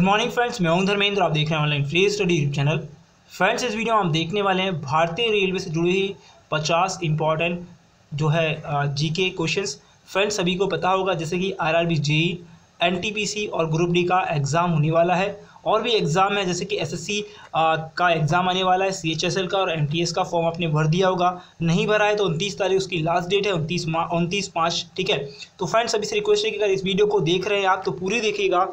Morning friends, मैं हूं धर्मेंद्र। आप देख रहे हैं online free study YouTube channel. Friends, इस वीडियो में हम देखने वाले हैं भारतीय रेलवे से जुड़ी हुई 50 इंपॉर्टेंट जो है जीके क्वेश्चंस। फ्रेंड्स, सभी को पता होगा जैसे कि आरआरबी जेईई, एनटीपीसी और ग्रुप डी का एग्ज़ाम होने वाला है। और भी एग्ज़ाम है जैसे कि एसएससी का एग्ज़ाम आने वाला है, सीएचएसएल का और एमटीएस का फॉर्म आपने भर दिया होगा। नहीं भरा है तो 29 तारीख उसकी लास्ट डेट है, 29/5। ठीक है, तो फ्रेंड्स सभी से रिक्वेस्ट है कि अगर इस वीडियो को देख रहे हैं आप तो पूरी देखिएगा।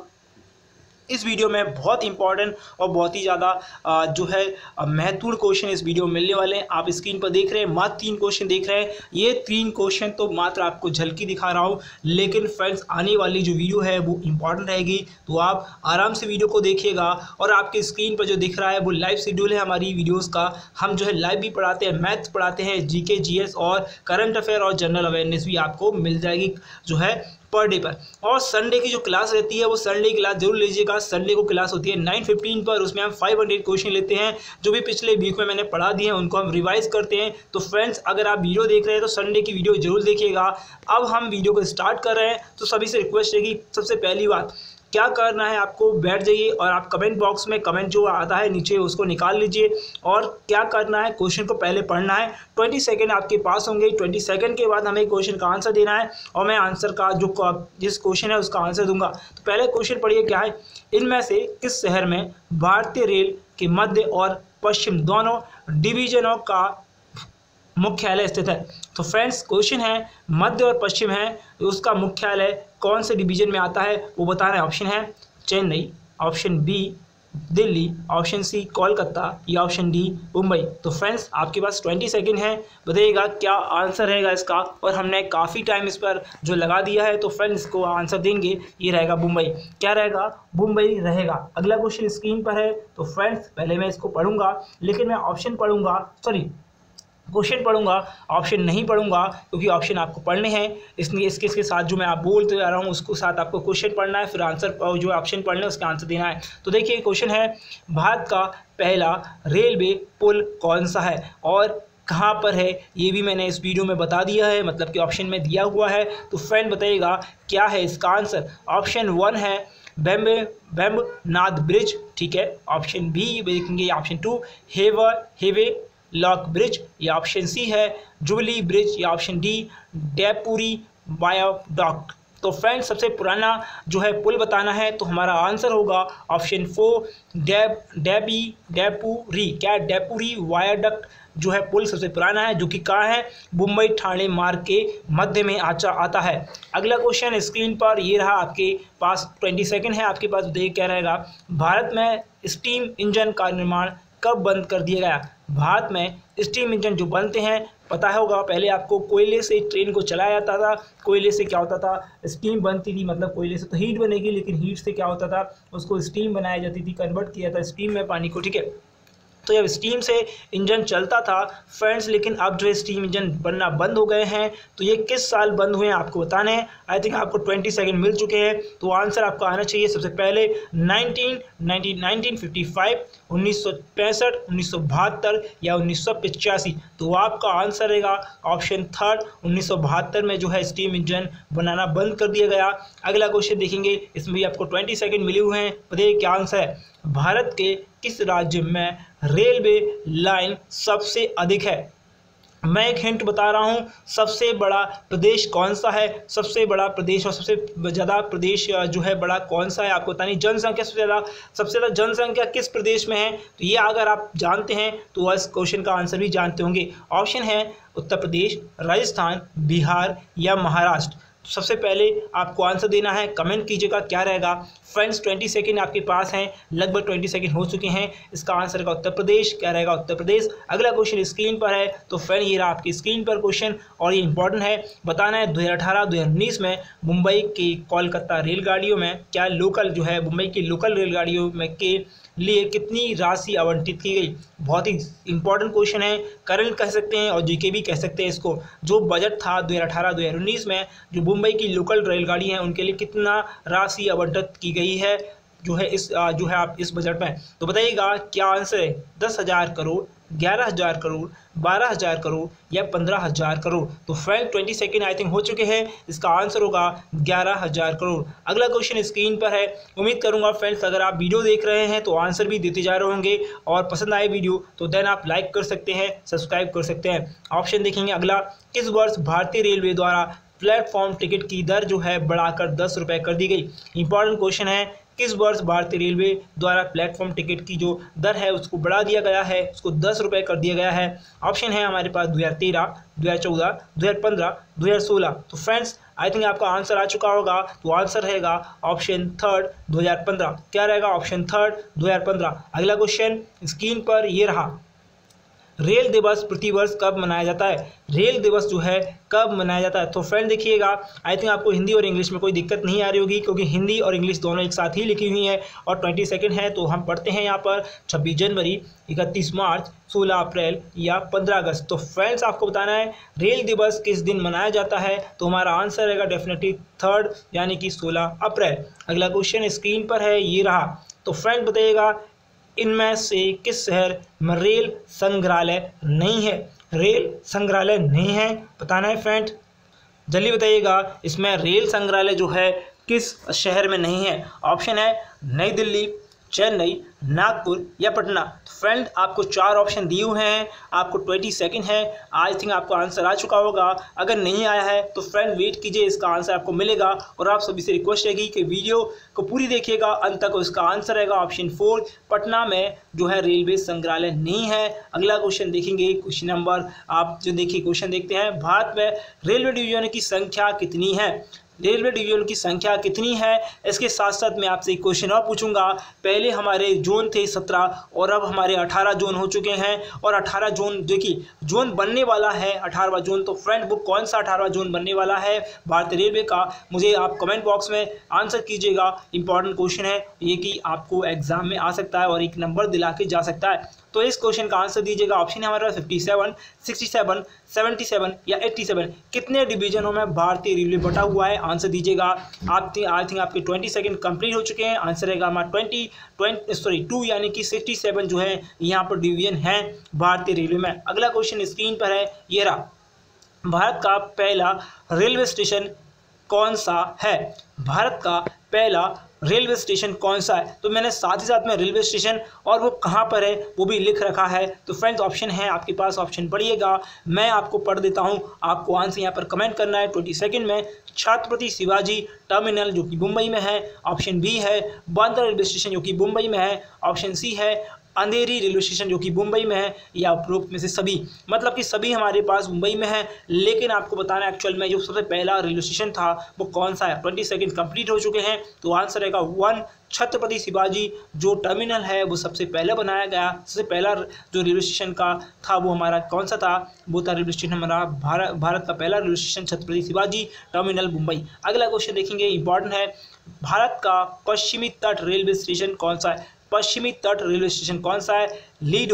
इस वीडियो में बहुत इंपॉर्टेंट और बहुत ही ज़्यादा जो है महत्वपूर्ण क्वेश्चन इस वीडियो में मिलने वाले हैं। आप स्क्रीन पर देख रहे हैं मात्र 3 क्वेश्चन देख रहे हैं। ये 3 क्वेश्चन तो मात्र आपको झलकी दिखा रहा हूँ, लेकिन फ्रेंड्स आने वाली जो वीडियो है वो इंपॉर्टेंट रहेगी, तो आप आराम से वीडियो को देखिएगा। और आपके स्क्रीन पर जो दिख रहा है वो लाइव शेड्यूल है हमारी वीडियोज़ का। हम जो है लाइव भी पढ़ाते हैं, मैथ्स पढ़ाते हैं, जीके जीएस और करंट अफेयर और जनरल अवेयरनेस भी आपको मिल जाएगी जो है पर डे पर। और संडे की जो क्लास रहती है वो संडे की क्लास जरूर लीजिएगा। संडे को क्लास होती है 9:15 पर, उसमें हम 500 क्वेश्चन लेते हैं जो भी पिछले वीक में मैंने पढ़ा दिए हैं, उनको हम रिवाइज करते हैं। तो फ्रेंड्स, अगर आप वीडियो देख रहे हैं तो संडे की वीडियो जरूर देखिएगा। अब हम वीडियो को स्टार्ट कर रहे हैं, तो सभी से रिक्वेस्ट है कि सबसे पहली बात क्या करना है, आपको बैठ जाइए और आप कमेंट बॉक्स में कमेंट जो आता है नीचे उसको निकाल लीजिए। और क्या करना है, क्वेश्चन को पहले पढ़ना है। 20 सेकंड आपके पास होंगे। 20 सेकंड के बाद हमें क्वेश्चन का आंसर देना है और मैं आंसर का जिस क्वेश्चन है उसका आंसर दूंगा। तो पहले क्वेश्चन पढ़िए क्या है, इनमें से किस शहर में भारतीय रेल के मध्य और पश्चिम दोनों डिवीजनों का मुख्यालय स्थित है। तो फ्रेंड्स, क्वेश्चन है मध्य और पश्चिम है, उसका मुख्यालय कौन से डिवीजन में आता है वो बताना है। ऑप्शन है Chennai, option B Delhi, option C Kolkata या ऑप्शन डी मुंबई। तो फ्रेंड्स, आपके पास 20 सेकंड है, बताइएगा क्या आंसर रहेगा इसका। और हमने काफ़ी टाइम इस पर जो लगा दिया है, तो फ्रेंड्स को आंसर देंगे, ये रहेगा मुंबई। क्या रहेगा? मुंबई रहेगा। अगला क्वेश्चन स्क्रीन पर है। तो फ्रेंड्स, पहले मैं इसको पढ़ूंगा, लेकिन मैं ऑप्शन पढ़ूंगा, क्वेश्चन पढ़ूंगा, ऑप्शन नहीं पढ़ूंगा, क्योंकि ऑप्शन आपको पढ़ने हैं। इसलिए इसके साथ जो मैं आप बोलते जा रहा हूँ उसको साथ आपको क्वेश्चन पढ़ना है, फिर आंसर जो ऑप्शन पढ़ना है उसका आंसर देना है। तो देखिए क्वेश्चन है, भारत का पहला रेलवे पुल कौन सा है और कहाँ पर है, ये भी मैंने इस वीडियो में बता दिया है, मतलब कि ऑप्शन में दिया हुआ है। तो फ्रेंड बताइएगा क्या है इसका आंसर। ऑप्शन 1 है बेम्बनाद ब्रिज, ठीक है। ऑप्शन बी देखेंगे, ऑप्शन 2 हेवे लॉक ब्रिज, या ऑप्शन सी है जुबली ब्रिज, या ऑप्शन डी डेपुरी वायाडक्ट। तो फ्रेंड्स, सबसे पुराना जो है पुल बताना है, तो हमारा आंसर होगा ऑप्शन 4 डेपुरी वायाडक्ट जो है पुल सबसे पुराना है, जो कि कहाँ है, मुंबई ठाणे मार्ग के मध्य में आता है। अगला क्वेश्चन स्क्रीन पर ये रहा, आपके पास 20 सेकंड है आपके पास। देखिए क्या रहेगा, भारत में स्टीम इंजन का निर्माण कब बंद कर दिया गया। भारत में स्टीम इंजन जो बनते हैं, पता होगा पहले आपको कोयले से ट्रेन को चलाया जाता था। कोयले से क्या होता था, स्टीम बनती थी, मतलब कोयले से तो हीट बनेगी, लेकिन हीट से क्या होता था, उसको स्टीम बनाई जाती थी, कन्वर्ट किया था स्टीम में पानी को, ठीक है। तो जब स्टीम से इंजन चलता था फ्रेंड्स, लेकिन अब जो स्टीम इंजन बनना बंद हो गए हैं, तो ये किस साल बंद हुए हैं आपको बताने हैं। आई थिंक आपको 20 सेकंड मिल चुके हैं, तो आंसर आपका आना चाहिए सबसे पहले 1955, 1965, 1972 या 1985। तो आपका आंसर रहेगा ऑप्शन 3 1972 में जो है स्टीम इंजन बनाना बंद कर दिया गया। अगला क्वेश्चन देखेंगे, इसमें भी आपको 20 सेकंड मिले हुए हैं, बताइए क्या आंसर है। भारत के किस राज्य में रेलवे लाइन सबसे अधिक है। मैं एक हिंट बता रहा हूँ, सबसे बड़ा प्रदेश कौन सा है, सबसे बड़ा प्रदेश और सबसे ज़्यादा प्रदेश जो है बड़ा कौन सा है आपको बतानी। जनसंख्या सबसे ज़्यादा जनसंख्या किस प्रदेश में है, तो ये अगर आप जानते हैं तो इस क्वेश्चन का आंसर भी जानते होंगे। ऑप्शन है उत्तर प्रदेश, राजस्थान, बिहार या महाराष्ट्र। तो सबसे पहले आपको आंसर देना है, कमेंट कीजिएगा क्या रहेगा। फ्रेंड्स, 20 सेकंड आपके पास हैं, लगभग 20 सेकंड हो चुके हैं। इसका आंसर का उत्तर प्रदेश। क्या रहेगा, उत्तर प्रदेश। अगला क्वेश्चन स्क्रीन पर है, तो फ्रेंड ये रहा आपकी स्क्रीन पर क्वेश्चन, और ये इंपॉर्टेंट है, बताना है 2018-2019 में मुंबई की कोलकाता रेलगाड़ियों में क्या लोकल जो है मुंबई की लोकल रेलगाड़ियों में के लिए कितनी राशि आवंटित की गई। बहुत ही इंपॉर्टेंट क्वेश्चन है, करंट कह सकते हैं और जीके भी कह सकते हैं इसको। जो बजट था 2018-2019 में जो मुंबई की लोकल रेलगाड़ी हैं उनके लिए कितना राशि आवंटित की गई है जो है आप इस बजट में। तो बताइएगा क्या आंसर है। 10,000 करोड़, 11,000 करोड़, 12,000 करोड़ या 15,000 करोड़? तो फ्रेंड 20 सेकेंड आई थिंक हो चुके हैं। इसका आंसर होगा 11,000 करोड़। अगला क्वेश्चन स्क्रीन पर है। उम्मीद करूंगा फ्रेंड्स अगर आप वीडियो देख रहे हैं तो आंसर भी देते जा रहे होंगे, और पसंद आए वीडियो तो देन आप लाइक कर सकते हैं, सब्सक्राइब कर सकते हैं। ऑप्शन देखेंगे अगला, किस वर्ष भारतीय रेलवे द्वारा प्लेटफॉर्म टिकट की दर जो है बढ़ाकर 10 रुपये कर दी गई? इंपॉर्टेंट क्वेश्चन है, किस वर्ष भारतीय रेलवे द्वारा प्लेटफॉर्म टिकट की जो दर है उसको बढ़ा दिया गया है, उसको 10 रुपये कर दिया गया है? ऑप्शन है हमारे पास 2013, 2014, 2015, 2016। तो फ्रेंड्स आई थिंक आपका आंसर आ चुका होगा, तो आंसर रहेगा ऑप्शन थर्ड 2015। क्या रहेगा? Option third 2015। अगला क्वेश्चन स्क्रीन पर ये रहा, रेल दिवस प्रतिवर्ष कब मनाया जाता है? रेल दिवस जो है कब मनाया जाता है? तो फ्रेंड देखिएगा, आई थिंक आपको हिंदी और इंग्लिश में कोई दिक्कत नहीं आ रही होगी, क्योंकि हिंदी और इंग्लिश दोनों एक साथ ही लिखी हुई है और 20 सेकेंड है। तो हम पढ़ते हैं यहाँ पर 26 जनवरी, 31 मार्च, 16 अप्रैल या 15 अगस्त। तो फ्रेंड्स आपको बताना है रेल दिवस किस दिन मनाया जाता है, तो हमारा आंसर रहेगा डेफिनेटली थर्ड यानी कि 16 अप्रैल। अगला क्वेश्चन स्क्रीन पर है, ये रहा। तो फ्रेंड बताइएगा इनमें से किस शहर में रेल संग्रहालय नहीं है? रेल संग्रहालय नहीं है, बताना है फ्रेंड, जल्दी बताइएगा। इसमें रेल संग्रहालय जो है किस शहर में नहीं है? ऑप्शन है नई दिल्ली, चेन्नई, नागपुर या पटना। तो फ्रेंड आपको 4 ऑप्शन दिए हुए हैं, आपको 20 सेकेंड है। आई थिंक आपको आंसर आ चुका होगा। अगर नहीं आया है तो फ्रेंड वेट कीजिए, इसका आंसर आपको मिलेगा। और आप सभी से रिक्वेस्ट रहेगी कि वीडियो को पूरी देखिएगा अंत तक। इसका आंसर रहेगा ऑप्शन 4, पटना में जो है रेलवे संग्रहालय नहीं है। अगला क्वेश्चन देखेंगे, क्वेश्चन नंबर आप जो देखिए क्वेश्चन देखते हैं, भारत में रेलवे डिवीजन की संख्या कितनी है? रेलवे डिवीजन की संख्या कितनी है? इसके साथ साथ मैं आपसे एक क्वेश्चन और पूछूंगा। पहले हमारे जोन थे 17 और अब हमारे 18 जोन हो चुके हैं, और 18 जोन देखिए जोन बनने वाला है 18वां जोन। तो फ्रेंड वो कौन सा 18वां जोन बनने वाला है भारतीय रेलवे का, मुझे आप कमेंट बॉक्स में आंसर कीजिएगा। इंपॉर्टेंट क्वेश्चन है ये कि आपको एग्जाम में आ सकता है और एक नंबर दिला के जा सकता है। तो इस क्वेश्चन का आंसर दीजिएगा। ऑप्शन है हमारे पास 57, 67, 77 या 87। कितने डिवीजनों में भारतीय रेलवे बटा हुआ है? आंसर दीजिएगा। आप आई थिंक आपके 20 सेकेंड कंप्लीट हो चुके हैं। आंसर रहेगा हमारा 2 यानी कि 67 जो है यहाँ पर डिवीजन है भारतीय रेलवे में। अगला क्वेश्चन स्क्रीन पर है, ये रहा। भारत का पहला रेलवे स्टेशन कौन सा है? भारत का पहला रेलवे स्टेशन कौन सा है? तो मैंने साथ ही साथ में रेलवे स्टेशन और वो कहाँ पर है वो भी लिख रखा है। तो फ्रेंड्स ऑप्शन है आपके पास, ऑप्शन पढ़िएगा, मैं आपको पढ़ देता हूँ, आपको आंसर यहाँ पर कमेंट करना है 20 सेकंड में। छत्रपति शिवाजी टर्मिनल जो कि मुंबई में है, ऑप्शन बी है बांद्रा रेलवे स्टेशन जो कि मुंबई में है, ऑप्शन सी है अंधेरी रेलवे स्टेशन जो कि मुंबई में है, या उपरोक्त में से सभी। मतलब कि सभी हमारे पास मुंबई में है, लेकिन आपको बताना है एक्चुअल में जो सबसे पहला रेलवे स्टेशन था वो कौन सा है। 20 सेकंड कंप्लीट हो चुके हैं। तो आंसर रहेगा 1, छत्रपति शिवाजी जो टर्मिनल है वो सबसे पहले बनाया गया। सबसे पहला जो रेलवे स्टेशन का था वो हमारा कौन सा था? वो था रेलवे स्टेशन हमारा भारत का पहला railway station Chhatrapati Shivaji terminal Mumbai. अगला क्वेश्चन देखेंगे, इंपॉर्टेंट है। भारत का पश्चिमी तट रेलवे स्टेशन कौन सा है? पश्चिमी तट रेलवे स्टेशन कौन सा है? Ledo,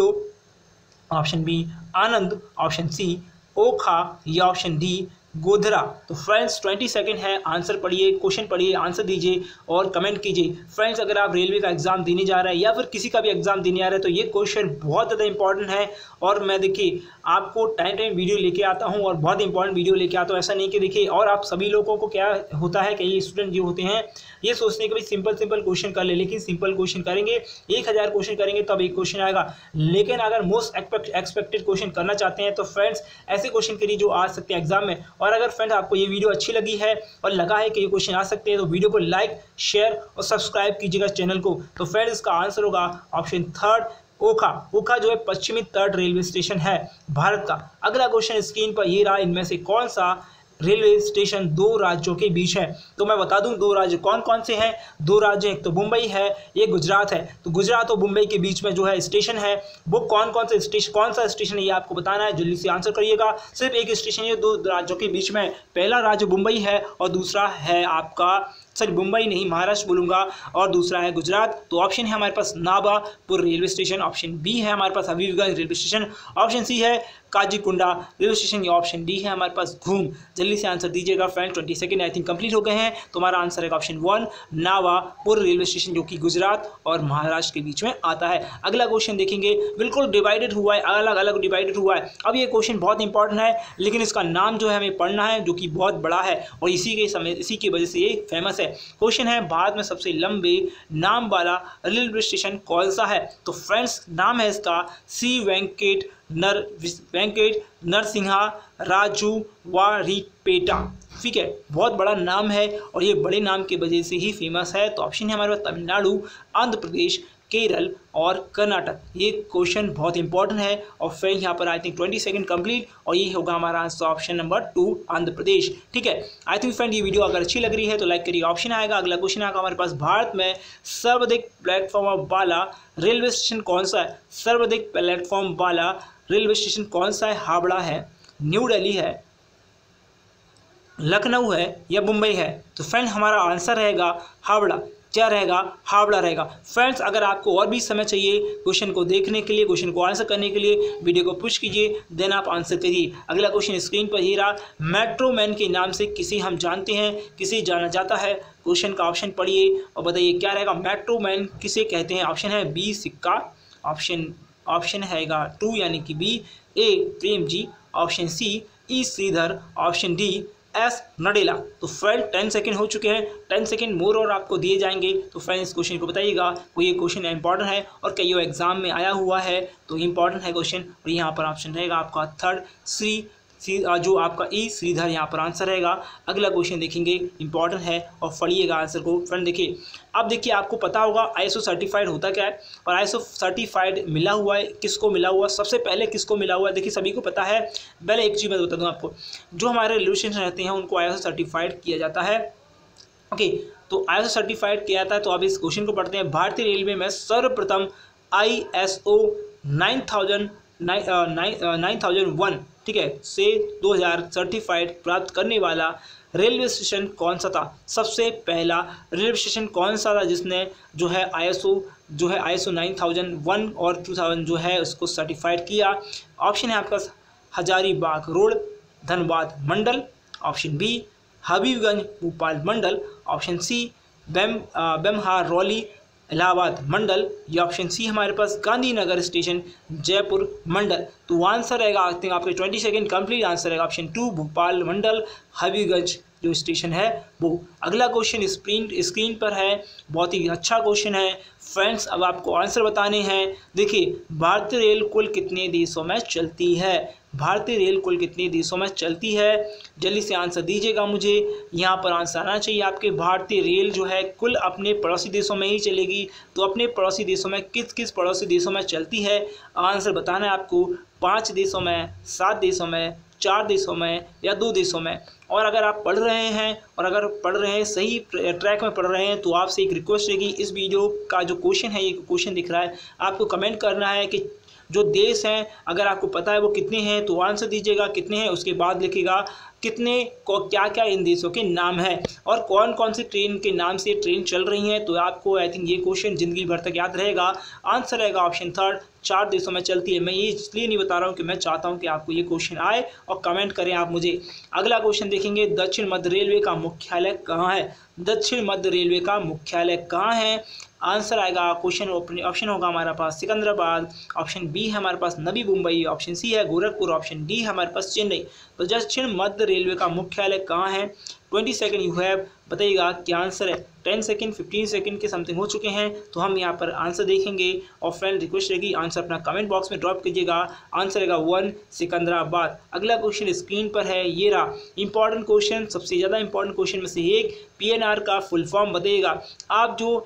option B Anand, option C Okha या ऑप्शन डी गोधरा। तो फ्रेंड्स 20 सेकंड है, आंसर पढ़िए, क्वेश्चन पढ़िए, आंसर दीजिए और कमेंट कीजिए। फ्रेंड्स अगर आप रेलवे का एग्जाम देने जा रहे हैं या फिर किसी का भी एग्जाम देने आ रहे हैं तो ये क्वेश्चन बहुत ज़्यादा इंपॉर्टेंट है। और मैं देखिए आपको टाइम वीडियो लेके आता हूँ और बहुत इंपॉर्टेंट वीडियो लेके आता हूँ। ऐसा नहीं कि देखिए, और आप सभी लोगों को क्या होता है कि ये स्टूडेंट जो होते हैं ये सोचते हैं कि भाई सिंपल क्वेश्चन कर ले, लेकिन सिंपल क्वेश्चन करेंगे 1000 क्वेश्चन करेंगे तब एक क्वेश्चन आएगा। लेकिन अगर मोस्ट एक्सपेक्टेड क्वेश्चन करना चाहते हैं तो फ्रेंड्स ऐसे क्वेश्चन करिए जो आ सकते हैं एग्जाम में। और अगर फ्रेंड्स आपको ये वीडियो अच्छी लगी है और लगा है कि ये क्वेश्चन आ सकते हैं तो वीडियो को लाइक, शेयर और सब्सक्राइब कीजिएगा चैनल को। तो फ्रेंड्स इसका आंसर होगा ऑप्शन थर्ड ओखा। ओखा जो है पश्चिमी तट रेलवे स्टेशन है भारत का। अगला क्वेश्चन स्क्रीन पर ये रहा, इनमें से कौन सा रेलवे स्टेशन 2 राज्यों के बीच है? तो मैं बता दूं 2 राज्य कौन कौन से हैं। 2 राज्य, एक तो मुंबई है, एक गुजरात है। तो गुजरात और मुंबई के बीच में जो है स्टेशन है वो कौन सा स्टेशन है ये आपको बताना है। जल्दी से आंसर करिएगा। सिर्फ एक स्टेशन है 2 राज्यों के बीच में। पहला राज्य मुंबई है और दूसरा है आपका सॉरी मुंबई नहीं, महाराष्ट्र बोलूँगा, और दूसरा है गुजरात। तो ऑप्शन है हमारे पास Nabapur railway station, option B है हमारे पास Habibganj railway station, option C है काजीकुंडा रेलवे स्टेशन, या ऑप्शन डी है हमारे पास घूम। जल्दी से आंसर दीजिएगा friend, 20 second I think complete हो गए हैं। तो हमारा आंसर है ऑप्शन 1 नावापुर रेलवे स्टेशन, जो कि गुजरात और महाराष्ट्र के बीच में आता है। अगला क्वेश्चन देखेंगे, बिल्कुल डिवाइडेड हुआ है, अलग अलग डिवाइडेड हुआ है। अब ये क्वेश्चन बहुत इंपॉर्टेंट है, लेकिन इसका नाम जो है हमें पढ़ना है, जो कि बहुत बड़ा है और इसी की वजह से ये फेमस है। क्वेश्चन है, भारत में सबसे लंबे नाम वाला रेलवे स्टेशन कौन सा है? तो फ्रेंड्स नाम है इसका सी वेंकट नरसिंहा राजू वारीपेटा। ठीक है, बहुत बड़ा नाम है और ये बड़े नाम की वजह से ही फेमस है। तो ऑप्शन है हमारे पास तमिलनाडु, आंध्र प्रदेश, केरल और कर्नाटक। ये क्वेश्चन बहुत इंपॉर्टेंट है और फिर यहाँ पर आई थिंक 20 सेकंड कंप्लीट, और ये होगा हमारा answer option number 2 Andhra Pradesh. ठीक है, आई थिंक फ्रेंड ये वीडियो अगर अच्छी लग रही है तो लाइक करिए। ऑप्शन आएगा, अगला क्वेश्चन आएगा हमारे पास, भारत में सर्वाधिक प्लेटफॉर्म वाला रेलवे स्टेशन कौन सा है? सर्वाधिक प्लेटफॉर्म वाला रेलवे स्टेशन कौन सा है? हावड़ा है, न्यू दिल्ली है, लखनऊ है या मुंबई है? तो फ्रेंड हमारा आंसर रहेगा हावड़ा। क्या रहेगा? हावड़ा रहेगा। फ्रेंड्स अगर आपको और भी समय चाहिए क्वेश्चन को देखने के लिए, क्वेश्चन को आंसर करने के लिए, वीडियो को पुश कीजिए, देन आप आंसर करिए। अगला क्वेश्चन स्क्रीन पर ही रहा, मेट्रो मैन के नाम से किसे हम जानते हैं, किसे जाना जाता है? क्वेश्चन का ऑप्शन पढ़िए और बताइए क्या रहेगा। मेट्रो मैन किसे कहते हैं? ऑप्शन है बी सिक्का, ऑप्शन हैगा 2 यानी कि बी, ए प्रेम जी, option C E Sreedhar, option D S Nadella. तो फ्रेंड 10 सेकंड हो चुके हैं, 10 सेकंड मोर और आपको दिए जाएंगे। तो फ्रेंड इस क्वेश्चन को बताइएगा, कोई ये क्वेश्चन इंपॉर्टेंट है और कई एग्जाम में आया हुआ है, तो इंपॉर्टेंट है क्वेश्चन। और यहाँ पर ऑप्शन रहेगा आपका थर्ड जो आपका ई श्रीधर यहाँ पर आंसर रहेगा। अगला क्वेश्चन देखेंगे, इंपॉर्टेंट है और पढ़िएगा आंसर को। फ्रेंड देखिए, अब देखिए आपको पता होगा ISO सर्टिफाइड होता क्या है, और ISO सर्टिफाइड मिला हुआ है किसको मिला हुआ, सबसे पहले किसको मिला हुआ है? देखिए सभी को पता है। पहले एक चीज़ मैं बता दूँ आपको, जो हमारे रेलवे स्टेशन रहते हैं उनको ISO सर्टिफाइड किया जाता है। ओके, तो ISO सर्टिफाइड किया जाता है। तो अब इस क्वेश्चन को पढ़ते हैं। भारतीय रेलवे में सर्वप्रथम ISO 9001 ठीक है से 2000 सर्टिफाइड प्राप्त करने वाला रेलवे स्टेशन कौन सा था? सबसे पहला रेलवे स्टेशन कौन सा था जिसने जो है ISO 9001 और 2000 जो है उसको सर्टिफाइड किया? ऑप्शन है आपका हजारीबाग रोड धनबाद मंडल, ऑप्शन बी हबीबगंज भोपाल मंडल, ऑप्शन सी बेमहारौली इलाहाबाद मंडल, या ऑप्शन सी हमारे पास गांधीनगर स्टेशन जयपुर मंडल। तो आंसर रहेगा आई थिंक आपके 20 सेकंड कंप्लीट, आंसर रहेगा ऑप्शन 2 भोपाल मंडल हबीबगंज जो स्टेशन है वो। अगला क्वेश्चन स्क्रीन पर है, बहुत ही अच्छा क्वेश्चन है फ्रेंड्स। अब आपको आंसर बताने हैं। देखिए, भारतीय रेल कुल कितने देशों में चलती है? भारतीय रेल कुल कितने देशों में चलती है? जल्दी से आंसर दीजिएगा मुझे, यहाँ पर आंसर आना चाहिए आपके। भारतीय रेल जो है कुल अपने पड़ोसी देशों में ही चलेगी। तो अपने पड़ोसी देशों में किस किस पड़ोसी देशों में चलती है? आंसर बताना है आपको। 5 देशों में, 7 देशों में, 4 देशों में या 2 देशों में। और अगर आप पढ़ रहे हैं और अगर पढ़ रहे हैं सही ट्रैक में पढ़ रहे हैं, तो आपसे एक रिक्वेस्ट रहेगी, इस वीडियो का जो क्वेश्चन है, ये क्वेश्चन दिख रहा है, आपको कमेंट करना है कि जो देश हैं अगर आपको पता है वो कितने हैं तो आंसर दीजिएगा कितने हैं, उसके बाद लिखिएगा कितने को क्या क्या इन देशों के नाम है और कौन कौन सी ट्रेन के नाम से ट्रेन चल रही हैं। तो आपको आई थिंक ये क्वेश्चन ज़िंदगी भर तक याद रहेगा। आंसर रहेगा ऑप्शन थर्ड, 4 देशों में चलती है। मैं ये इसलिए नहीं बता रहा हूँ कि मैं चाहता हूँ कि आपको ये क्वेश्चन आए और कमेंट करें आप मुझे। अगला क्वेश्चन देखेंगे, दक्षिण मध्य रेलवे का मुख्यालय कहाँ है? दक्षिण मध्य रेलवे का मुख्यालय कहाँ है? आंसर आएगा क्वेश्चन ऑप्शन होगा हमारे पास सिकंदराबाद, ऑप्शन बी है हमारे पास नवी मुंबई, ऑप्शन सी है गोरखपुर, ऑप्शन डी है हमारे पास चेन्नई। तो दक्षिण मध्य रेलवे का मुख्यालय कहाँ है? 20 सेकंड यू हैव, बताइएगा क्या आंसर है। 10 सेकंड 15 सेकंड के समथिंग हो चुके हैं, तो हम यहाँ पर आंसर देखेंगे और फ्रेंड रिक्वेस्ट रहेगी आंसर अपना कमेंट बॉक्स में ड्रॉप कीजिएगा। आंसर रहेगा 1 सिकंदराबाद। अगला क्वेश्चन स्क्रीन पर है, ये रहा इंपॉर्टेंट क्वेश्चन, सबसे ज़्यादा इंपॉर्टेंट क्वेश्चन में से एक। PNR का फुल फॉर्म बताइएगा। आप जो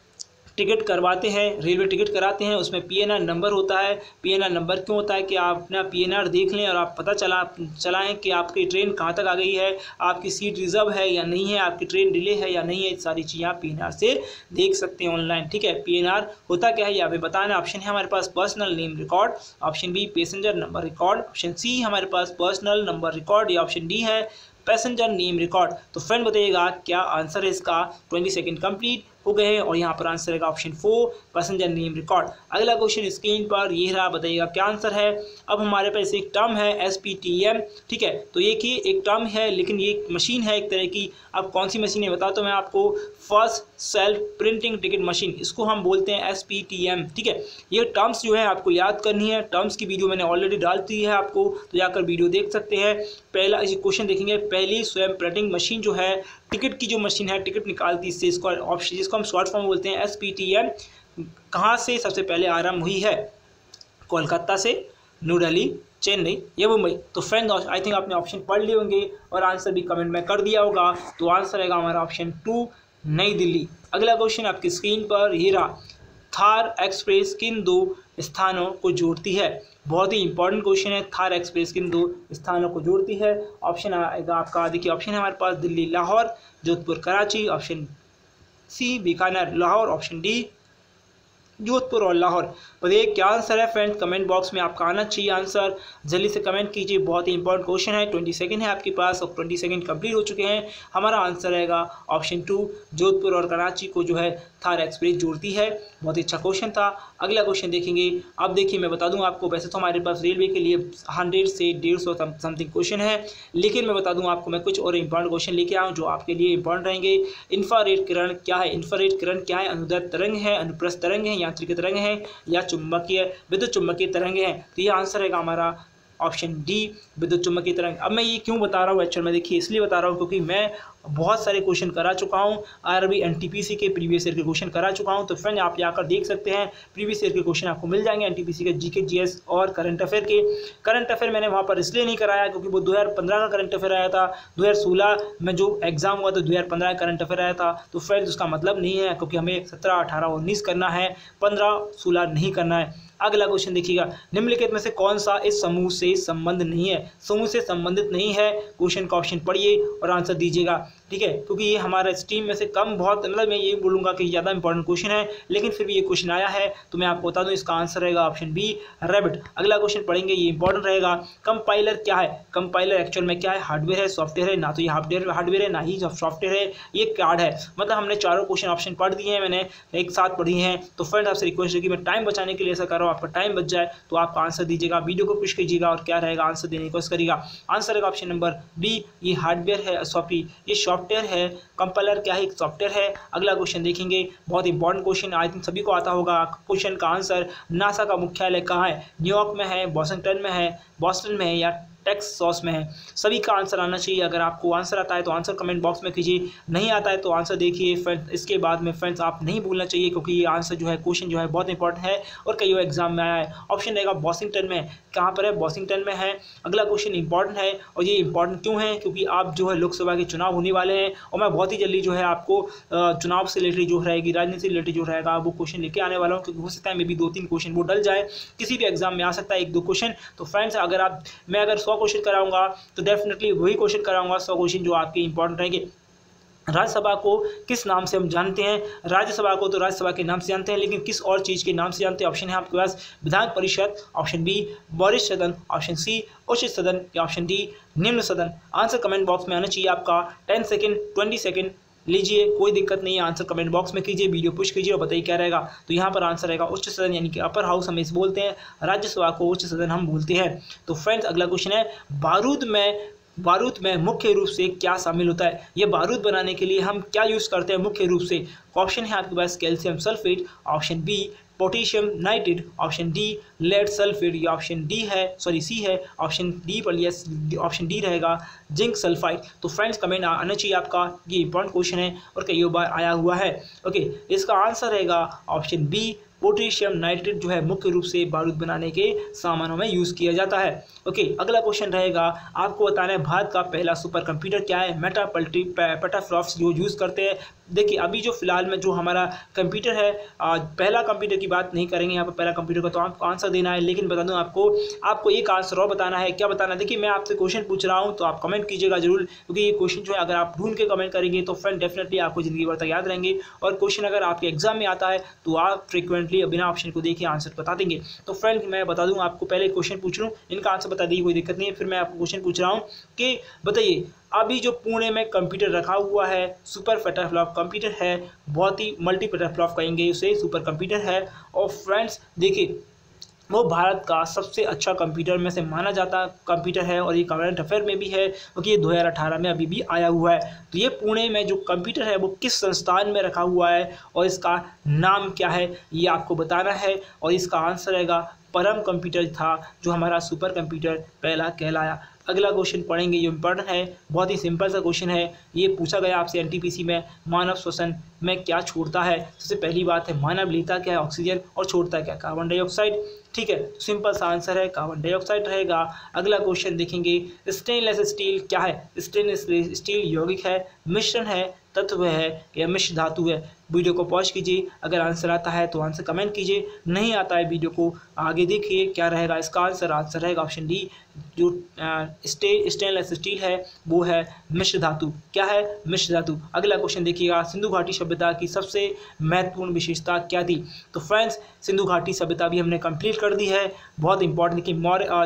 टिकट करवाते हैं, रेलवे टिकट कराते हैं, उसमें PNR नंबर होता है। PNR नंबर क्यों होता है कि आप अपना PNR देख लें और आप पता चलाएं कि आपकी ट्रेन कहाँ तक आ गई है, आपकी सीट रिजर्व है या नहीं है, आपकी ट्रेन डिले है या नहीं है। सारी चीज़ें आप PNR से देख सकते हैं ऑनलाइन। ठीक है, PNR होता क्या है ये अभी बताना। ऑप्शन है हमारे पास personal name record, option B passenger number record, option C हमारे पास पर्सनल नंबर रिकॉर्ड, या ऑप्शन डी है पैसेंजर नेम रिकॉर्ड। तो फ्रेंड बताइएगा क्या आंसर है इसका। 20 सेकेंड कंप्लीट हो गए हैं और यहाँ पर आंसर है ऑप्शन 4 पैसेंजर नेम रिकॉर्ड। अगला क्वेश्चन स्क्रीन पर ये रहा, बताइएगा क्या आंसर है। अब हमारे पास एक टर्म है SPTM, ठीक है। तो ये कि एक टर्म है लेकिन ये मशीन है एक तरह की। अब कौन सी मशीन है बताता हूँ मैं आपको। First self printing ticket machine, इसको हम बोलते हैं SPTM, ठीक है। ये टर्म्स जो है आपको याद करनी है। टर्म्स की वीडियो मैंने ऑलरेडी डाल दी है आपको, तो जाकर वीडियो देख सकते हैं। पहला क्वेश्चन देखेंगे, पहली स्वयं प्रिंटिंग मशीन जो है टिकट की जो मशीन है टिकट निकालती है, इसको ऑप्शन जिसको हम शॉर्ट फॉर्म बोलते हैं SPTM, कहाँ से सबसे पहले आरंभ हुई है। कोलकाता से, न्यू दिल्ली, चेन्नई या मुंबई। तो फ्रेंड आई थिंक आपने ऑप्शन पढ़ लिए होंगे और आंसर भी कमेंट में कर दिया होगा। तो आंसर रहेगा हमारा ऑप्शन 2 नई दिल्ली। अगला क्वेश्चन आपकी स्क्रीन पर ये रहा, थार एक्सप्रेस किन 2 स्थानों को जोड़ती है। बहुत ही इंपॉर्टेंट क्वेश्चन है। थार एक्सप्रेस किन 2 स्थानों को जोड़ती है। ऑप्शन आएगा आपका, देखिए ऑप्शन है हमारे पास Delhi Lahore, Jodhpur Karachi, option C Bikaner Lahore, option D Jodhpur और लाहौर। बताइए क्या आंसर है फ्रेंड्स, कमेंट बॉक्स में आपका आना चाहिए आंसर। जल्दी से कमेंट कीजिए, बहुत ही इंपॉर्टेंट क्वेश्चन है। 20 सेकंड है आपके पास और 20 सेकंड कंप्लीट हो चुके हैं। हमारा आंसर रहेगा ऑप्शन 2 जोधपुर और कराची को जो है थार एक्सप्रेस जोड़ती है। बहुत ही अच्छा क्वेश्चन था। अगला क्वेश्चन देखेंगे। अब देखिए मैं बता दूं आपको, वैसे तो हमारे पास रेलवे के लिए 100 से 150 समथिंग क्वेश्चन है, लेकिन मैं बता दूं आपको मैं कुछ और इंपॉर्टेंट क्वेश्चन लेके आऊँ जो आपके लिए इंपॉर्टेंट रहेंगे। इंफ्रारेड किरण क्या है। इंफ्रारेड किरण क्या है। अनुदैर्ध्य तरंग है, अनुप्रस्थ तरंग है, यांत्रिक तरंग है या चुंबकीय विद्युत चुंबकीय तरंग है। तो ये आंसर रहेगा हमारा ऑप्शन डी विद्युत चुंबकीय तरंग। अब मैं ये क्यों बता रहा हूँ एक्चुअल में, देखिए इसलिए बता रहा हूँ क्योंकि मैं बहुत सारे क्वेश्चन करा चुका हूँ। आरबी एनटीपीसी के प्रीवियस ईयर के क्वेश्चन करा चुका हूँ। तो फ्रेंड आप जाकर देख सकते हैं, प्रीवियस ईयर के क्वेश्चन आपको मिल जाएंगे एनटीपीसी के, जीके जीएस और करंट अफेयर के। करंट अफेयर मैंने वहाँ पर इसलिए नहीं कराया क्योंकि वो 2015 का करंट अफेयर आया था। 2016 में जो एग्जाम हुआ तो 2015 का करंट अफेयर आया था। तो फ्रेंड उसका मतलब नहीं है, क्योंकि हमें 17, 18, 19 करना है, 15, 16 नहीं करना है। अगला क्वेश्चन देखिएगा, निम्नलिखित में से कौन सा इस समूह से संबंध नहीं है। समूह से संबंधित नहीं है। क्वेश्चन का ऑप्शन पढ़िए और आंसर दीजिएगा, ठीक है। क्योंकि ये हमारा स्ट्रीम में से कम बहुत, मतलब मैं ये बोलूँगा कि ज़्यादा इंपॉर्टेंट क्वेश्चन है, लेकिन फिर भी ये क्वेश्चन आया है तो मैं आपको बता दूँ इसका आंसर रहेगा ऑप्शन बी रैबिट। अगला क्वेश्चन पढ़ेंगे, ये इंपॉर्टेंट रहेगा। कंपाइलर क्या है। कंपाइलर एक्चुअल में क्या है, हार्डवेयर है, सॉफ्टवेयर है। ना तो ये हार्डवेयर है ना ही सॉफ्टवेयर है, ये कार्ड है। मतलब हमने चारों क्वेश्चन ऑप्शन पढ़ दिए हैं, मैंने एक साथ पढ़ी हैं। तो फ्रेंड आपसे रिक्वेस्ट है कि मैं टाइम बचाने के लिए ऐसा कर रहा हूँ, आपका टाइम बच जाए तो आप आंसर दीजिएगा, वीडियो को पुश कीजिएगा और क्या रहेगा आंसर देने की कोशिश करिएगा। आंसर रहेगा ऑप्शन नंबर बी, ये हार्डवेयर है, ये सॉफ्टवेयर है। कंपाइलर क्या है, एक सॉफ्टवेयर है। अगला क्वेश्चन देखेंगे, बहुत इंपॉर्टेंट क्वेश्चन, आई थिंक सभी को आता होगा। क्वेश्चन का आंसर, नासा का मुख्यालय कहाँ है। न्यूयॉर्क में है, बॉस्टन में है या टेक्सास में है। सभी का आंसर आना चाहिए। अगर आपको आंसर आता है तो आंसर कमेंट बॉक्स में कीजिए, नहीं आता है तो आंसर देखिए फ्रेंड्स। इसके बाद में फ्रेंड्स आप नहीं भूलना चाहिए क्योंकि ये आंसर जो है क्वेश्चन जो है बहुत इंपॉर्टेंट है और कई एग्जाम में आया है। ऑप्शन रहेगा वॉशिंगटन में। कहाँ पर है, वॉशिंगटन में है। अगला क्वेश्चन इंपॉर्टेंट है और ये इंपॉर्टेंट क्यों है, क्योंकि आप जो है लोकसभा के चुनाव होने वाले हैं और मैं बहुत ही जल्दी जो है आपको चुनाव से रिलेटेड जो रहेगी, राजनीति से रिलेटेड जो रहेगा वो क्वेश्चन लेके आने वाला हूँ। क्योंकि हो सकता है मे भी 2-3 क्वेश्चन वो डल जाए, किसी भी एग्जाम में आ सकता है 1-2 क्वेश्चन। तो फ्रेंड्स अगर मैं 100 क्वेश्चन कराऊंगा तो डेफिनेटली वही क्वेश्चन कराऊंगा, 100 क्वेश्चन जो आपके इंपॉर्टेंट रहेंगे। राज्यसभा को किस नाम से हम जानते हैं। राज्यसभा को तो राज्यसभा के नाम से जानते हैं, लेकिन किस और चीज़ के नाम से जानते हैं। ऑप्शन है आपके पास विधान परिषद, ऑप्शन बी वरिष्ठ सदन, ऑप्शन सी उच्च सदन या ऑप्शन डी निम्न सदन। आंसर कमेंट बॉक्स में आना चाहिए आपका। 10 सेकेंड 20 सेकेंड लीजिए, कोई दिक्कत नहीं है। आंसर कमेंट बॉक्स में कीजिए, वीडियो पुश कीजिए और बताइए क्या रहेगा। तो यहाँ पर आंसर रहेगा उच्च सदन, यानी कि अपर हाउस हम इसे बोलते हैं, राज्यसभा को उच्च सदन हम बोलते हैं। तो फ्रेंड्स अगला क्वेश्चन है, बारूद में मुख्य रूप से क्या शामिल होता है। ये बारूद बनाने के लिए हम क्या यूज़ करते हैं मुख्य रूप से। ऑप्शन है आपके पास calcium sulphate, option B potassium nitrate, option D lead sulphate या ऑप्शन सी है ऑप्शन डी पर यस, ऑप्शन डी रहेगा जिंक सल्फाइड। तो फ्रेंड्स कमेंट आना चाहिए आपका, ये इंपॉर्टेंट क्वेश्चन है और कई बार आया हुआ है। ओके, इसका आंसर रहेगा ऑप्शन बी पोटेशियम नाइट्रेट जो है मुख्य रूप से बारूद बनाने के सामानों में यूज़ किया जाता है। ओके, अगला क्वेश्चन रहेगा, आपको बताना है भारत का पहला सुपर कंप्यूटर क्या है। पेटाफ्लॉप्स जो यूज़ करते हैं। देखिए अभी जो फिलहाल में जो हमारा कंप्यूटर है, पहला कंप्यूटर की बात नहीं करेंगे यहाँ पर, पहला कंप्यूटर का तो आपको आंसर देना है, लेकिन बता दूँ आपको एक आंसर और बताना है। क्या बताना है, देखिए मैं आपसे क्वेश्चन पूछ रहा हूँ तो आप कमेंट कीजिएगा जरूर, क्योंकि ये क्वेश्चन जो है अगर आप ढूंढ के कमेंट करेंगे तो फ्रेंड डेफिनेटली आपको जिंदगी भर तक याद रहेंगे। और क्वेश्चन अगर आपके एग्जाम में आता है तो आप फ्रिक्वेंटली बिना ऑप्शन को देखे आंसर बता देंगे। तो फ्रेंड मैं बता दूँ आपको, पहले क्वेश्चन पूछ लूँ, इनका आंसर बता दीजिए, कोई दिक्कत नहीं है। फिर मैं आपको क्वेश्चन पूछ रहा हूँ कि बताइए अभी जो पुणे में कंप्यूटर रखा हुआ है सुपर पेटाफ्लॉप कंप्यूटर है, बहुत ही मल्टी पेटाफ्लॉप कहेंगे उसे, सुपर कंप्यूटर है। और फ्रेंड्स देखिए वो भारत का सबसे अच्छा कंप्यूटर में से माना जाता कंप्यूटर है, और ये करंट अफेयर में भी है क्योंकि ये 2018 में अभी भी आया हुआ है। तो ये पुणे में जो कंप्यूटर है वो किस संस्थान में रखा हुआ है और इसका नाम क्या है ये आपको बताना है, और इसका आंसर रहेगा परम कंप्यूटर था जो हमारा सुपर कंप्यूटर पहला कहलाया। अगला क्वेश्चन पढ़ेंगे, ये इंपॉर्टेंट है, बहुत ही सिंपल सा क्वेश्चन है। ये पूछा गया आपसे एनटीपीसी में, मानव श्वसन में क्या छोड़ता है। सबसे पहली बात है मानव लेता क्या है ऑक्सीजन और छोड़ता क्या कार्बन डाइऑक्साइड। ठीक है, सिंपल सा आंसर है कार्बन डाइऑक्साइड रहेगा। अगला क्वेश्चन देखेंगे, स्टेनलेस स्टील क्या है। स्टेनलेस स्टील यौगिक है, मिश्रण है, तत्व है या मिश्र धातु है। वीडियो को पॉज कीजिए, अगर आंसर आता है तो आंसर कमेंट कीजिए, नहीं आता है वीडियो को आगे देखिए क्या रहेगा इसका आंसर। आंसर रहेगा ऑप्शन डी, जो स्टेनलेस स्टील है वो है मिश्र धातु। क्या है, मिश्र धातु। अगला क्वेश्चन देखिएगा, सिंधु घाटी सभ्यता की सबसे महत्वपूर्ण विशेषता क्या थी। तो फ्रेंड्स सिंधु घाटी सभ्यता भी हमने कंप्लीट कर दी है, बहुत इंपॉर्टेंट कि मौर्य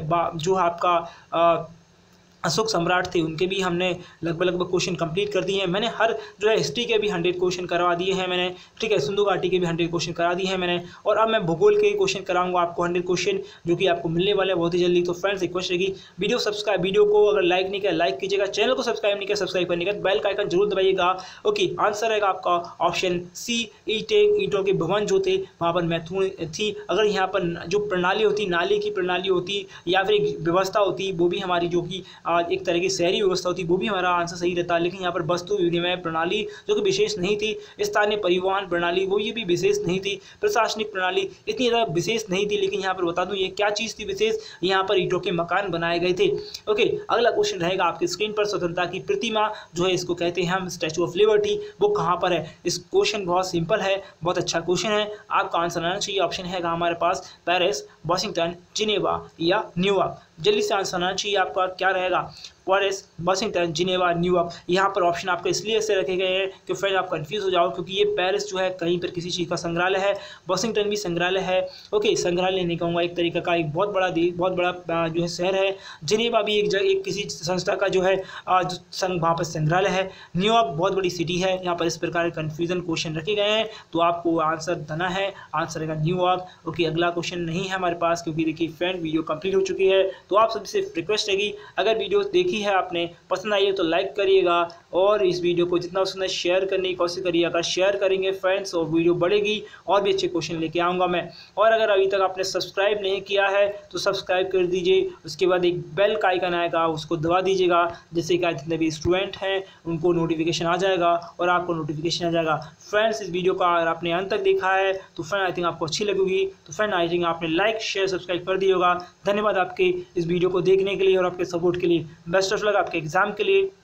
जो आपका अशोक सम्राट थे उनके भी हमने लगभग क्वेश्चन कंप्लीट कर दिए हैं। मैंने हर जो है हिस्ट्री के भी 100 क्वेश्चन करवा दिए हैं मैंने, ठीक है, सिंधु घाटी के भी 100 क्वेश्चन करा दिए हैं मैंने, और अब मैं भूगोल के क्वेश्चन कराऊंगा आपको 100 क्वेश्चन जो कि आपको मिलने वाले हैं बहुत ही जल्दी। तो फ्रेंड्स रिक्वेस्ट रहेगी वीडियो को अगर लाइक नहीं किया लाइक कीजिएगा, चैनल को सब्सक्राइब नहीं किया सब्सक्राइब करने का बेल का आइकन जरूर दबाइएगा। ओके, आंसर रहेगा आपका ऑप्शन सी, ईंटों के भवन जो थे वहाँ पर महत्वपूर्ण थी। अगर यहाँ पर जो प्रणाली होती, नाली की प्रणाली होती या फिर एक व्यवस्था होती, वो भी हमारी जो कि एक तरह की शहरी व्यवस्था होती, वो भी हमारा आंसर सही रहता। लेकिन यहाँ पर वस्तु विनिमय प्रणाली जो कि विशेष नहीं थी, स्थानीय परिवहन प्रणाली वो ये भी विशेष नहीं थी, प्रशासनिक प्रणाली इतनी ज़्यादा विशेष नहीं थी। लेकिन यहाँ पर बता दूं ये क्या चीज़ थी विशेष, यहाँ पर ईंटों के मकान बनाए गए थे। ओके, अगला क्वेश्चन रहेगा आपकी स्क्रीन पर, स्वतंत्रता की प्रतिमा जो है इसको कहते हैं हम स्टैचू ऑफ लिबर्टी, वो कहाँ पर है। इस क्वेश्चन बहुत सिंपल है, बहुत अच्छा क्वेश्चन है, आपका आंसर आना चाहिए। ऑप्शन है हमारे पास पेरिस, वाशिंगटन, जिनेवा या न्यूयॉर्क। जल्दी से आंसर आना चाहिए आपका, क्या रहेगा, पेरिस, वाशिंगटन, जिनेवा, न्यूयॉर्क। यहाँ पर ऑप्शन आपको इसलिए ऐसे रखे गए हैं कि फिर आप कंफ्यूज हो जाओ, क्योंकि ये पेरिस जो है कहीं पर किसी चीज़ का संग्रहालय है, वाशिंगटन भी संग्रहालय है। ओके, संग्रहालय नहीं कहूँगा, एक तरीका का एक बहुत बड़ा जो है शहर है। जिनेवा भी एक किसी संस्था का जो है वहाँ पर संग्रहालय है। न्यूयॉर्क बहुत बड़ी सिटी है। यहाँ पर इस प्रकार के कन्फ्यूजन क्वेश्चन रखे गए हैं, तो आपको आंसर देना है, आंसर रहेगा न्यूयॉर्क। ओके, अगला क्वेश्चन नहीं है हमारे पास क्योंकि देखिए फ्रेंड वीडियो कंप्लीट हो चुकी है। तो आप सबसे रिक्वेस्ट रहेगी, अगर वीडियो देखी है आपने, पसंद आई है तो लाइक करिएगा, और इस वीडियो को जितना उसने शेयर करने की कोशिश करिए। अगर शेयर करेंगे फ्रेंड्स और वीडियो बढ़ेगी और भी अच्छे क्वेश्चन लेके आऊँगा मैं। और अगर अभी तक आपने सब्सक्राइब नहीं किया है तो सब्सक्राइब कर दीजिए, उसके बाद एक बेल का आइकन आएगा उसको दबा दीजिएगा, जिससे कि जितने भी स्टूडेंट हैं उनको नोटिफिकेशन आ जाएगा और आपको नोटिफिकेशन आ जाएगा। फ्रेंड्स इस वीडियो का अगर आपने अंत तक देखा है तो फ्रेंड आई थिंक आपको अच्छी लगेगी, तो फ्रेंड आई थिंक आपने लाइक शेयर सब्सक्राइब कर दिया होगा। धन्यवाद आपके इस वीडियो को देखने के लिए और आपके सपोर्ट के लिए। बेस्ट ऑफ लक आपके एग्जाम के लिए।